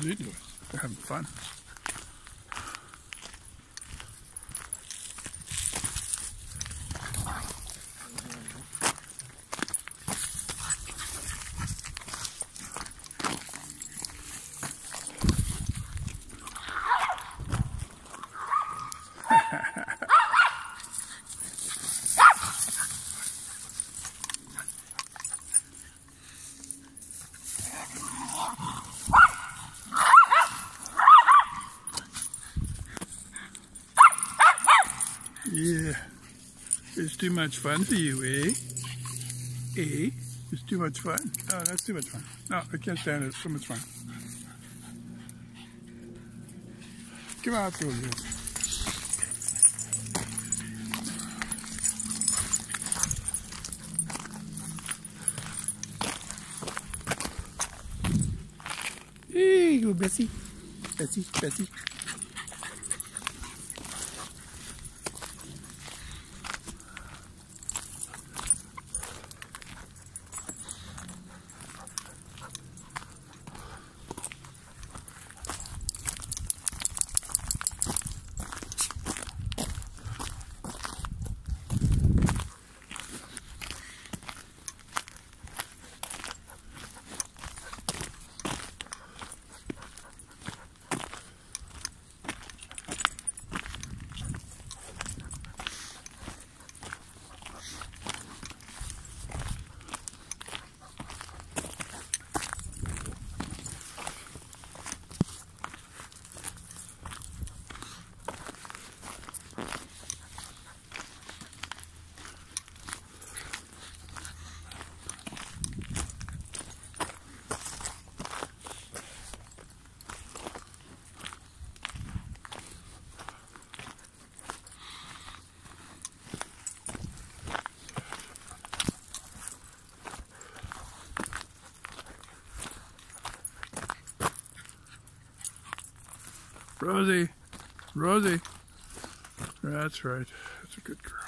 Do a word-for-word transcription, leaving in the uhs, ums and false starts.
What are you doing? They're having fun. Yeah, it's too much fun for you, eh? Eh? It's too much fun. Oh, that's too much fun. No, I can't stand it. It's so much fun. Come on, let's go, yes. Hey, go, Bessie. Bessie, Bessie. Rosie, Rosie, that's right, that's a good girl.